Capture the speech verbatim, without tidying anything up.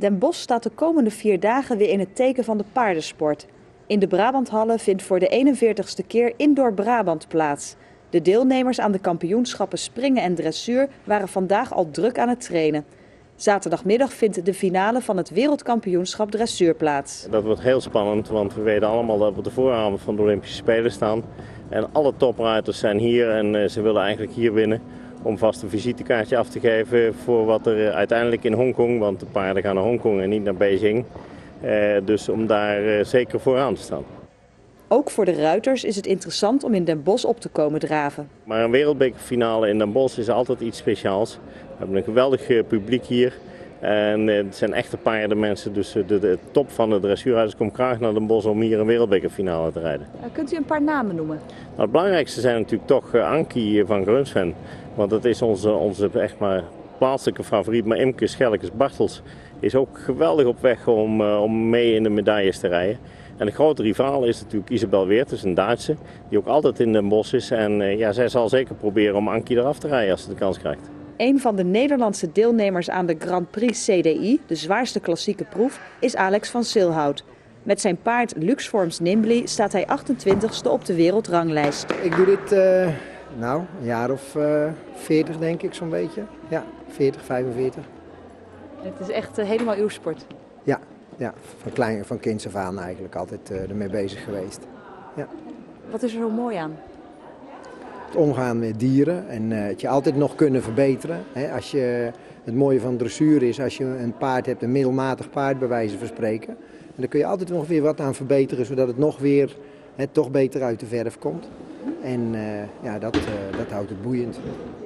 Den Bosch staat de komende vier dagen weer in het teken van de paardensport. In de Brabanthallen vindt voor de eenenveertigste keer Indoor Brabant plaats. De deelnemers aan de kampioenschappen springen en dressuur waren vandaag al druk aan het trainen. Zaterdagmiddag vindt de finale van het wereldkampioenschap dressuur plaats. Dat wordt heel spannend, want we weten allemaal dat we op de vooravond van de Olympische Spelen staan. En alle topruiters zijn hier en ze willen eigenlijk hier winnen om vast een visitekaartje af te geven voor wat er uiteindelijk in Hongkong, want de paarden gaan naar Hongkong en niet naar Beijing. Dus om daar zeker vooraan te staan. Ook voor de ruiters is het interessant om in Den Bosch op te komen draven. Maar een wereldbekerfinale in Den Bosch is altijd iets speciaals. We hebben een geweldig publiek hier. En het zijn echte paardenmensen, dus de, de top van de dressuurruiters komt graag naar Den Bosch om hier een wereldbekerfinale te rijden. Kunt u een paar namen noemen? Nou, het belangrijkste zijn natuurlijk toch Ankie van Grunsven. Want dat is onze, onze echt maar plaatselijke favoriet. Maar Imke Schelkes-Bartels is ook geweldig op weg om, om mee in de medailles te rijden. En de grote rivaal is natuurlijk Isabel Weerts, een Duitse, die ook altijd in Den Bosch is. En ja, zij zal zeker proberen om Ankie eraf te rijden als ze de kans krijgt. Een van de Nederlandse deelnemers aan de Grand Prix C D I, de zwaarste klassieke proef, is Alex van Silhout. Met zijn paard Luxforms Nimbly staat hij achtentwintigste op de wereldranglijst. Ik doe dit uh, nou, een jaar of uh, veertig denk ik zo'n beetje. Ja, veertig, vijfenveertig. Het is echt uh, helemaal uw sport? Ja, ja van, klein, van kinds af aan eigenlijk altijd uh, ermee bezig geweest. Ja. Wat is er zo mooi aan? Het omgaan met dieren en uh, het je altijd nog kunnen verbeteren. Hè, als je, het mooie van dressuur is als je een paard hebt, een middelmatig paard bij wijze van spreken. En dan kun je altijd nog weer wat aan verbeteren zodat het nog weer hè, toch beter uit de verf komt. En uh, ja, dat, uh, dat houdt het boeiend.